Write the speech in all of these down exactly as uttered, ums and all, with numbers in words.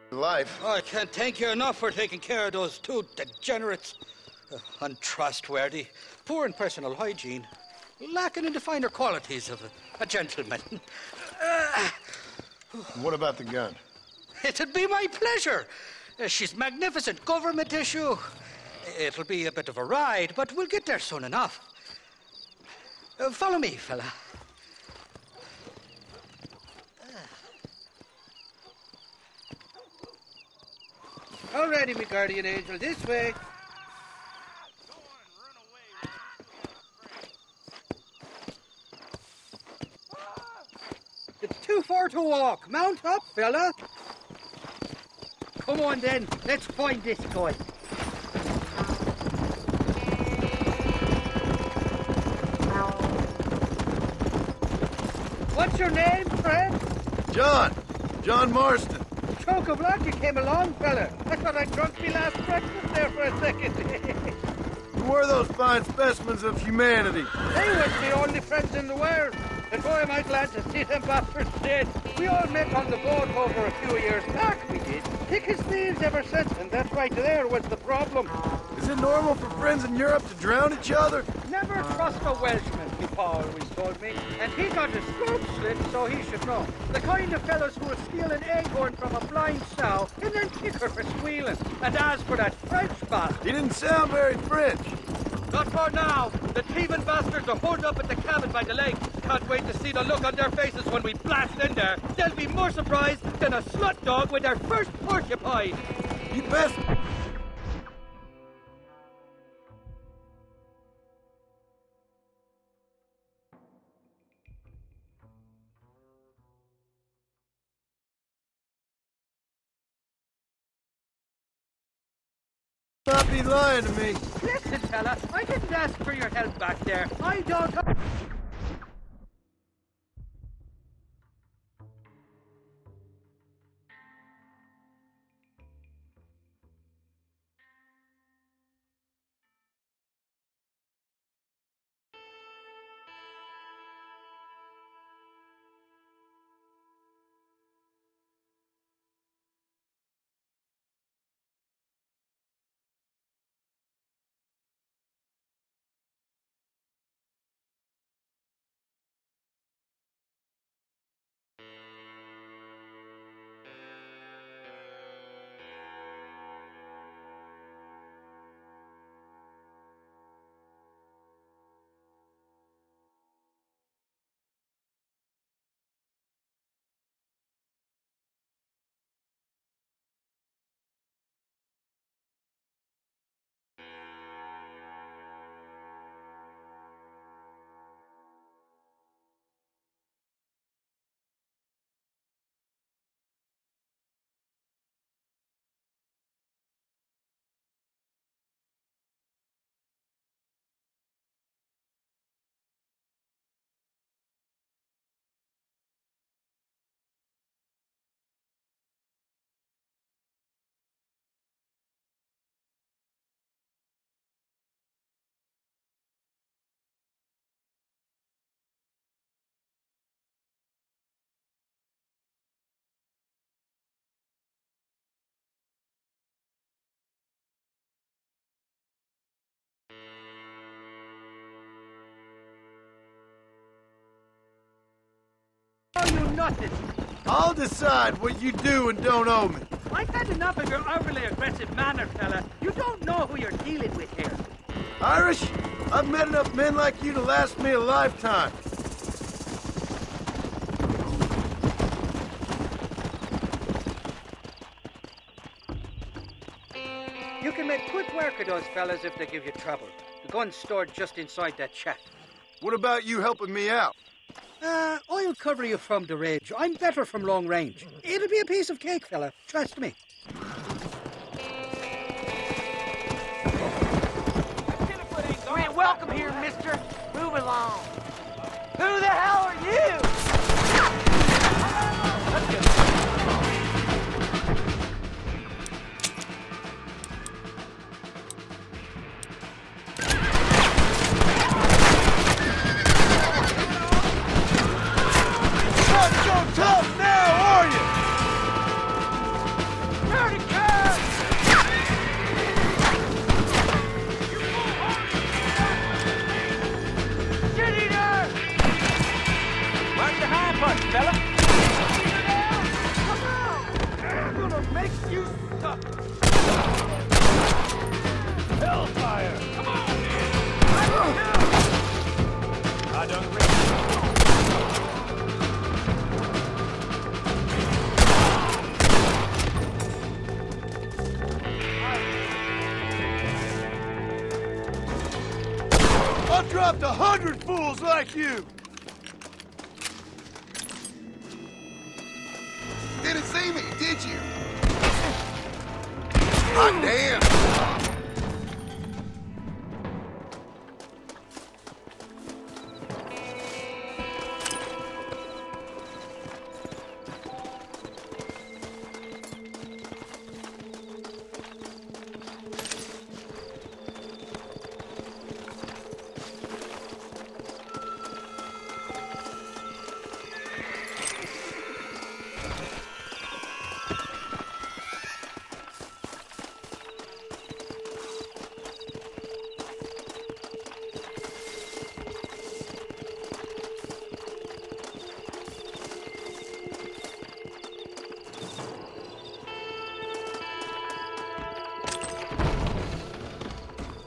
life. Oh, I can't thank you enough for taking care of those two degenerates. Uh, untrustworthy, poor in personal hygiene, lacking in the finer qualities of a, a gentleman. Uh, What about the gun? It'd be my pleasure. Uh, she's magnificent, government issue. It'll be a bit of a ride, but we'll get there soon enough. Uh, follow me, fella. All righty, me guardian angel, this way. It's too far to walk. Mount up, fella. Come on then, let's find this guy. What's your name, friend? John! John Marston. Choke of luck you came along, fella. I thought I drunk me last breakfast there for a second. Who were those fine specimens of humanity? They was the only friends in the world. And boy, am I glad to see them bastards dead. We all met on the boat over a few years back, we did. Thick as thieves ever since, and that right there was the problem. Is it normal for friends in Europe to drown each other? Never trust a Welshman, my pa always told me. And he got his throat slit, so he should know. The kind of fellows who would steal an acorn from a blind sow and then kick her for squealing. And as for that French bastard... He didn't sound very French. Not for now. The thieving bastards are holed up at the cabin by the lake. Can't wait to see the look on their faces when we blast in there. They'll be more surprised than a slut dog with their first porcupine. You best... Not be lying to me. Listen, fella, I didn't ask for your help back there. I don't... You nothing. I'll decide what you do and don't owe me. I've had enough of your overly aggressive manner, fella. You don't know who you're dealing with here. Irish, I've met enough men like you to last me a lifetime. You can make quick work of those fellas if they give you trouble. The gun's stored just inside that shack. What about you helping me out? Uh, I'll cover you from the ridge. I'm better from long range. It'll be a piece of cake, fella. Trust me. You ain't welcome here, mister. Move along. Who the hell are you? Not so tough now, are you? punch, fella. I'm gonna make you suck. Hellfire! Come on, man! I done great. I dropped a hundred fools like you. Didn't see me, did you? Hot damn!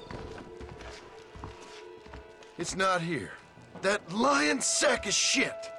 It's not here. That lying sack of shit.